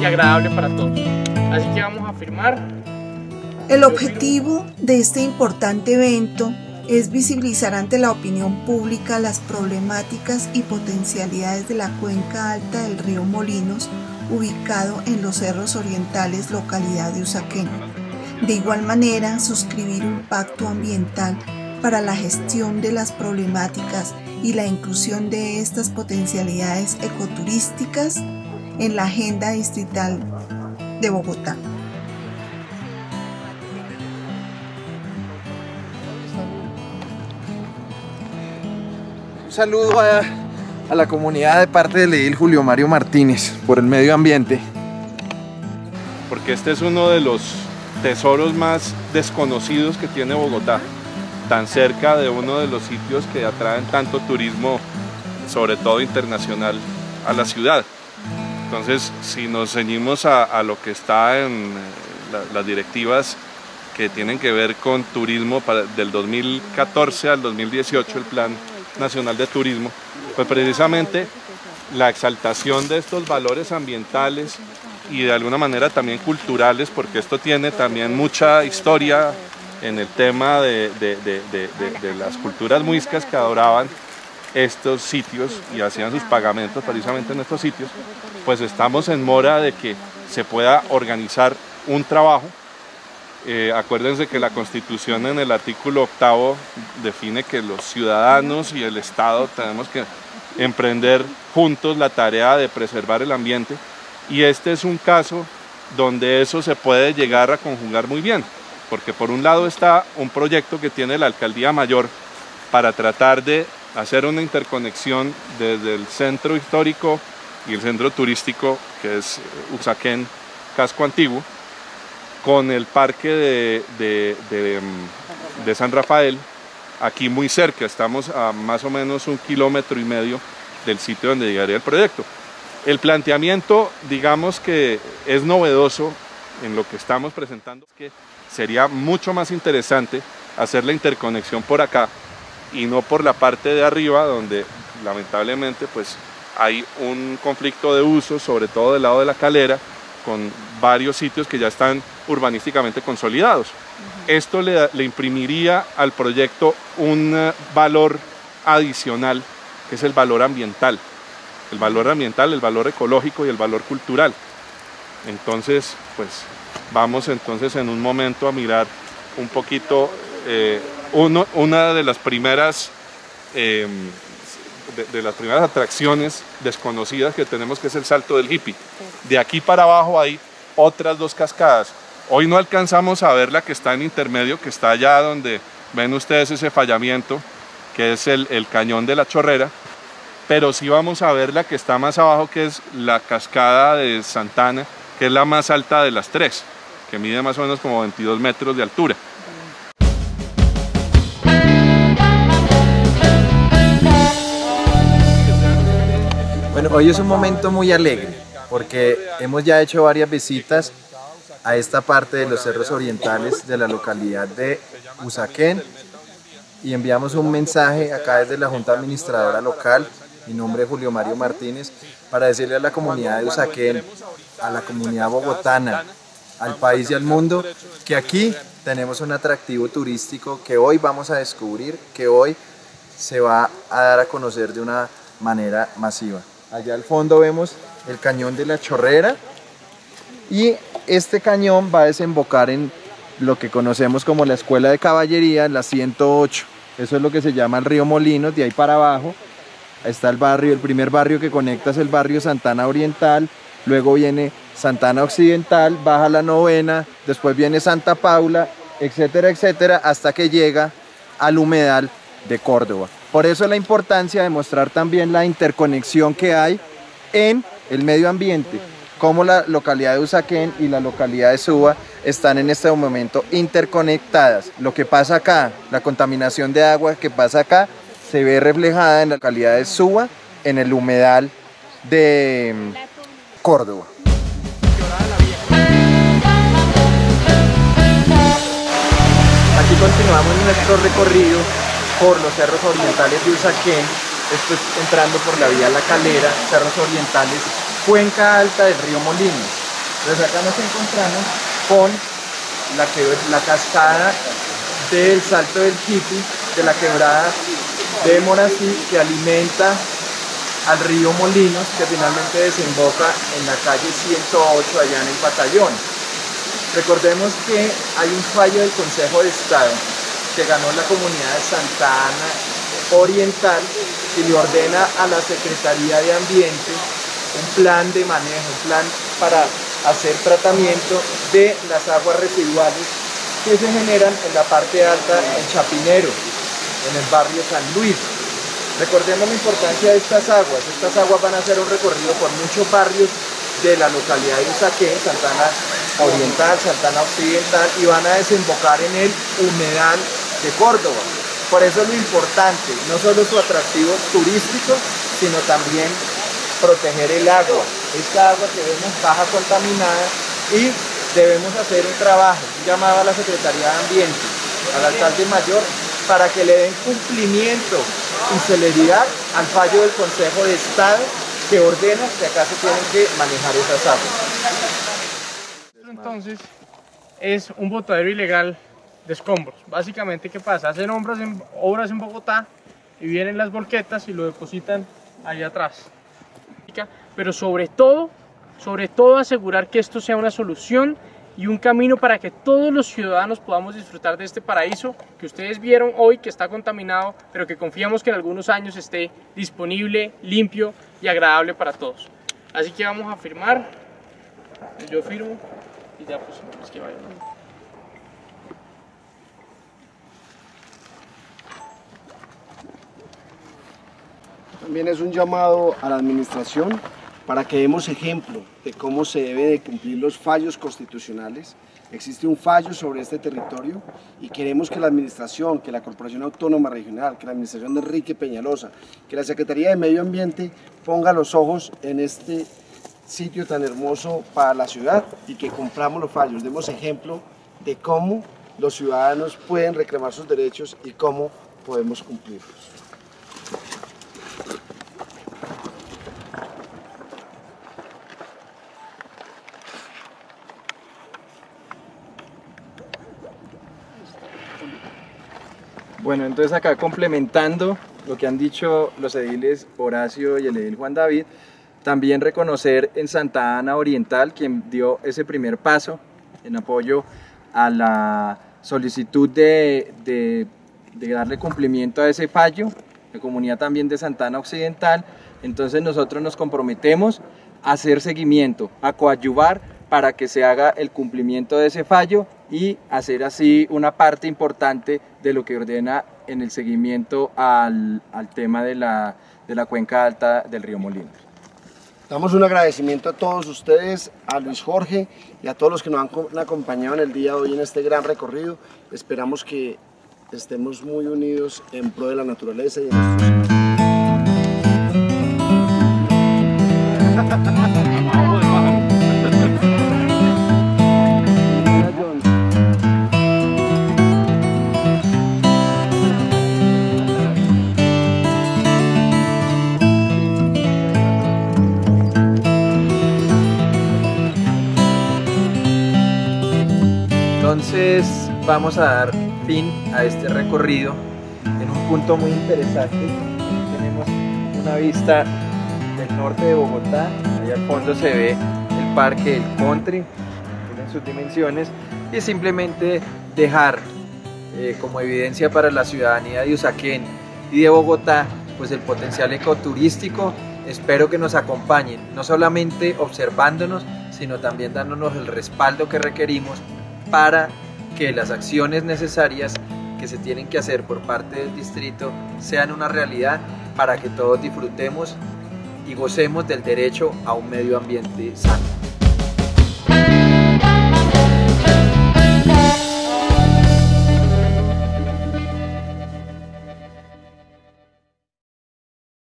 agradable para todos. Así que vamos a firmar. El objetivo de este importante evento es visibilizar ante la opinión pública las problemáticas y potencialidades de la cuenca alta del río Molinos, ubicado en los Cerros Orientales, localidad de Usaquén. De igual manera, suscribir un pacto ambiental para la gestión de las problemáticas y la inclusión de estas potencialidades ecoturísticas en la agenda distrital de Bogotá. Un saludo a la comunidad de parte del edil Julio Mario Martínez por el medio ambiente. Porque este es uno de los tesoros más desconocidos que tiene Bogotá, tan cerca de uno de los sitios que atraen tanto turismo, sobre todo internacional, a la ciudad. Entonces, si nos ceñimos a lo que está en las directivas que tienen que ver con turismo del 2014 al 2018, el Plan Nacional de Turismo, pues precisamente la exaltación de estos valores ambientales y de alguna manera también culturales, porque esto tiene también mucha historia en el tema de las culturas muiscas que adoraban estos sitios y hacían sus pagamentos precisamente en estos sitios, pues estamos en mora de que se pueda organizar un trabajo. Acuérdense que la Constitución en el artículo 8º define que los ciudadanos y el Estado tenemos que emprender juntos la tarea de preservar el ambiente, y este es un caso donde eso se puede llegar a conjugar muy bien, porque por un lado está un proyecto que tiene la Alcaldía Mayor para tratar de hacer una interconexión desde el centro histórico y el centro turístico, que es Usaquén, Casco Antiguo, con el parque de San Rafael, aquí muy cerca. Estamos a más o menos 1,5 kilómetros del sitio donde llegaría el proyecto. El planteamiento, digamos que es novedoso en lo que estamos presentando, que sería mucho más interesante hacer la interconexión por acá y no por la parte de arriba, donde lamentablemente pues hay un conflicto de uso, sobre todo del lado de la Calera, con varios sitios que ya están urbanísticamente consolidados. Esto le imprimiría al proyecto un valor adicional, que es el valor ambiental. El valor ecológico y el valor cultural. Entonces, pues vamos entonces en un momento a mirar un poquito una de las primeras atracciones desconocidas que tenemos, que es el Salto del Hippie. De aquí para abajo hay otras 2 cascadas. Hoy no alcanzamos a ver la que está en intermedio, que está allá donde ven ustedes ese fallamiento, que es el cañón de la Chorrera, pero sí vamos a ver la que está más abajo, que es la cascada de Santana, que es la más alta de las 3, que mide más o menos como 22 metros de altura. Bueno, hoy es un momento muy alegre porque hemos ya hecho varias visitas a esta parte de los Cerros Orientales de la localidad de Usaquén y enviamos un mensaje acá desde la Junta Administradora Local. Mi nombre es Julio Mario Martínez, para decirle a la comunidad de Usaquén, a la comunidad bogotana, al país y al mundo, que aquí tenemos un atractivo turístico que hoy vamos a descubrir, que hoy se va a dar a conocer de una manera masiva. Allá al fondo vemos el cañón de la Chorrera y este cañón va a desembocar en lo que conocemos como la Escuela de Caballería, en la 108. Eso es lo que se llama el río Molinos. De ahí para abajo está el barrio, el primer barrio que conecta es el barrio Santana Oriental, luego viene Santana Occidental, baja la Novena, después viene Santa Paula, etcétera, etcétera, hasta que llega al humedal de Córdoba. Por eso la importancia de mostrar también la interconexión que hay en el medio ambiente, cómo la localidad de Usaquén y la localidad de Suba están en este momento interconectadas. Lo que pasa acá, la contaminación de agua que pasa acá, se ve reflejada en la localidad de Suba, en el humedal de Córdoba. Aquí continuamos nuestro recorrido por los cerros orientales de Usaquén, esto es entrando por la vía La Calera, cerros orientales, cuenca alta del río Molinos. Entonces acá nos encontramos con la cascada del Salto del Quiti, de la quebrada de Morací, que alimenta al río Molinos, que finalmente desemboca en la calle 108 allá en el Batallón. Recordemos que hay un fallo del Consejo de Estado que ganó la comunidad de Santa Ana Oriental y le ordena a la Secretaría de Ambiente un plan de manejo, un plan para hacer tratamiento de las aguas residuales que se generan en la parte alta en Chapinero, en el barrio San Luis. Recordemos la importancia de estas aguas van a hacer un recorrido por muchos barrios de la localidad de Usaquén, Santa Ana Oriental, Santa Ana Occidental, y van a desembocar en el humedal de Córdoba. Por eso es lo importante, no solo su atractivo turístico, sino también proteger el agua. Esta agua que vemos baja contaminada, y debemos hacer un trabajo, un llamado a la Secretaría de Ambiente, al alcalde mayor, para que le den cumplimiento y celeridad al fallo del Consejo de Estado que ordena que acá se tienen que manejar esas aguas. Entonces es un botadero ilegal de escombros. Básicamente, ¿qué pasa? Hacen obras en Bogotá y vienen las volquetas y lo depositan allá atrás. Pero sobre todo asegurar que esto sea una solución y un camino para que todos los ciudadanos podamos disfrutar de este paraíso que ustedes vieron hoy, que está contaminado, pero que confiamos que en algunos años esté disponible, limpio y agradable para todos. Así que vamos a firmar, yo firmo y ya pues es que vayan. También es un llamado a la administración para que demos ejemplo de cómo se debe de cumplir los fallos constitucionales. Existe un fallo sobre este territorio y queremos que la administración, que la Corporación Autónoma Regional, que la administración de Enrique Peñalosa, que la Secretaría de Medio Ambiente ponga los ojos en este sitio tan hermoso para la ciudad y que cumplamos los fallos, demos ejemplo de cómo los ciudadanos pueden reclamar sus derechos y cómo podemos cumplirlos. Bueno, entonces acá complementando lo que han dicho los ediles Horacio y el edil Juan David, también reconocer en Santa Ana Oriental, quien dio ese primer paso en apoyo a la solicitud de darle cumplimiento a ese fallo, la comunidad también de Santa Ana Occidental. Entonces nosotros nos comprometemos a hacer seguimiento, a coadyuvar para que se haga el cumplimiento de ese fallo y hacer así una parte importante de lo que ordena en el seguimiento al tema de la cuenca alta del río Molinos. Damos un agradecimiento a todos ustedes, a Luis Jorge y a todos los que nos han acompañado en el día de hoy en este gran recorrido. Esperamos que estemos muy unidos en pro de la naturaleza y de nuestros... Entonces vamos a dar fin a este recorrido en un punto muy interesante. Tenemos una vista del norte de Bogotá, allá al fondo se ve el Parque del Country en sus dimensiones, y simplemente dejar como evidencia para la ciudadanía de Usaquén y de Bogotá pues el potencial ecoturístico. Espero que nos acompañen, no solamente observándonos, sino también dándonos el respaldo que requerimos para que las acciones necesarias que se tienen que hacer por parte del distrito sean una realidad, para que todos disfrutemos y gocemos del derecho a un medio ambiente sano.